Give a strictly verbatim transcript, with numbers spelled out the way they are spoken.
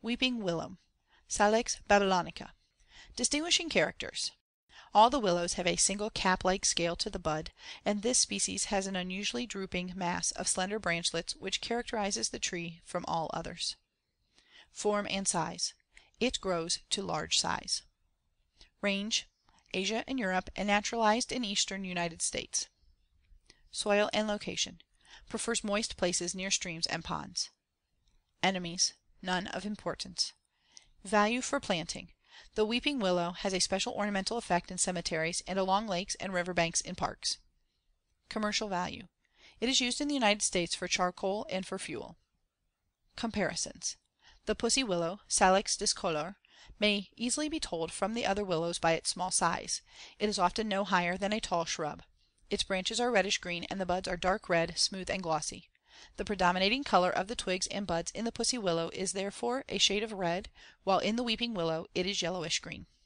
Weeping willow (Salix babylonica). Distinguishing characters: all the willows have a single cap like scale to the bud, and this species has an unusually drooping mass of slender branchlets which characterizes the tree from all others. Form and size: it grows to large size. Range: Asia and Europe and naturalized in eastern United States. Soil and location: prefers moist places near streams and ponds. Enemies: none of importance. Value for planting: the weeping willow has a special ornamental effect in cemeteries and along lakes and river banks in parks. Commercial value: it is used in the United States for charcoal and for fuel. Comparisons: the pussy willow (Salix discolor) may easily be told from the other willows by its small size. It is often no higher than a tall shrub. Its branches are reddish green and the buds are dark red, smooth and glossy. The predominating color of the twigs and buds in the pussy willow is therefore a shade of red, while in the weeping willow it is yellowish green.